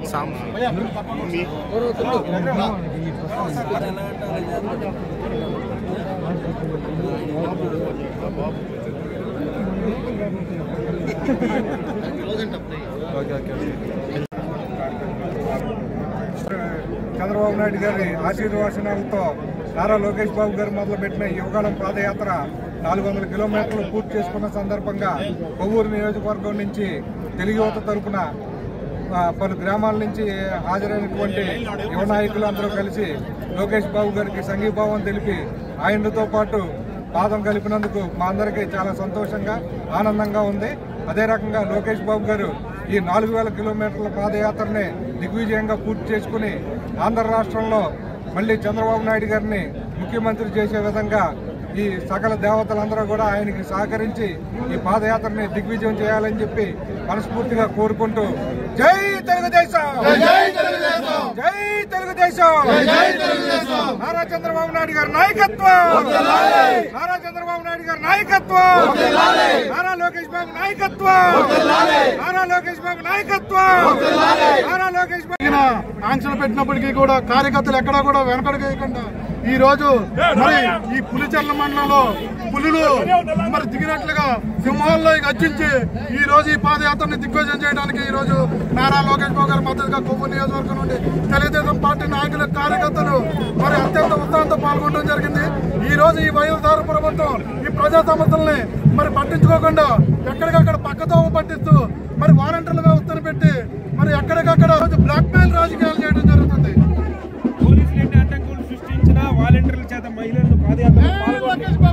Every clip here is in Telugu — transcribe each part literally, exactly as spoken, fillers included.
చంద్రబాబు నాయుడు గారి ఆశీర్వచనాలతో నారా లోకేష్ బాబు గారు మొదలుపెట్టిన యువకాలం పాదయాత్ర నాలుగు వందల కిలోమీటర్లు పూర్తి చేసుకున్న సందర్భంగా కొవ్వూరు నియోజకవర్గం నుంచి తెలుగు యువత తరపున పలు గ్రామాల నుంచి హాజరైనటువంటి యువ నాయకులు అందరూ కలిసి లోకేష్ బాబు గారికి సంఘీభావం తెలిపి ఆయనతో పాటు పాదం కలిపినందుకు మా అందరికీ చాలా సంతోషంగా ఆనందంగా ఉంది. అదే రకంగా లోకేష్ బాబు గారు ఈ నాలుగు వేల కిలోమీటర్ల పాదయాత్రని దిగ్విజయంగా పూర్తి చేసుకుని ఆంధ్ర రాష్ట్రంలో మళ్ళీ చంద్రబాబు నాయుడు గారిని ముఖ్యమంత్రి చేసే విధంగా ఈ సకల దేవతలందరూ కూడా ఆయనకి సహకరించి ఈ పాదయాత్రని దిగ్విజయం చేయాలని చెప్పి మనస్ఫూర్తిగా కోరుకుంటూ జై తెలుగుదేశం, జై తెలుగుదేశం, నారా చంద్రబాబు నాయుడు గారి నాయకత్వం, నారా చంద్రబాబు నాయుడు గారి నాయకత్వం, నారా లోకేష్ బాబు నాయకత్వం, నారా లోకేష్ బాబు నాయకత్వం, నారా లోకేష్ బాబు ఆంక్షలు పెట్టినప్పటికీ కూడా కార్యకర్తలు ఎక్కడా కూడా వెనకడుగేయకుండా ఈ రోజు మరి ఈ పులిచెర్ల మండలంలో పులులు మరి దిగినట్లుగా సింహాల్లో గర్జించి ఈ రోజు ఈ పాదయాత్రని దిగ్విజయం చేయడానికి ఈ రోజు నారా లోకేష్ బాబు గారి మద్దతుగా కొవ్వూరు నియోజకవర్గం నుండి తెలుగుదేశం పార్టీ నాయకుల కార్యకర్తలు మరి అత్యంత ఉత్సాహంతో పాల్గొనడం జరిగింది. ఈ రోజు ఈ వైఎస్ఆర్ ప్రభుత్వం ఈ ప్రజా సమస్యల్ని మరి పట్టించుకోకుండా ఎక్కడికక్కడ పక్కతో పట్టిస్తూ మరి వాలంటీర్లుగా ఉత్తర పెట్టి మరి ఎక్కడికక్కడ బ్లాక్ మెయిల్ రాజకీయాలు చేయడం జరుగుతుంది. పోలీసులు ఎన్ని అడ్డంకులు సృష్టించినా వాలంటీర్ల చేత మహిళలను పాదయాత్రలో లోకేష్ బాబు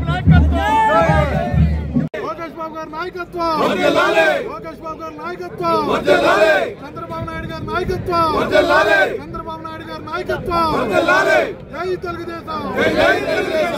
గారి నాయకత్వం, లోకేష్ బాబు గారి నాయకత్వం, చంద్రబాబు నాయుడు గారి నాయకత్వం, చంద్రబాబు నాయుడు గారి నాయకత్వం, జై తెలుగుదేశం.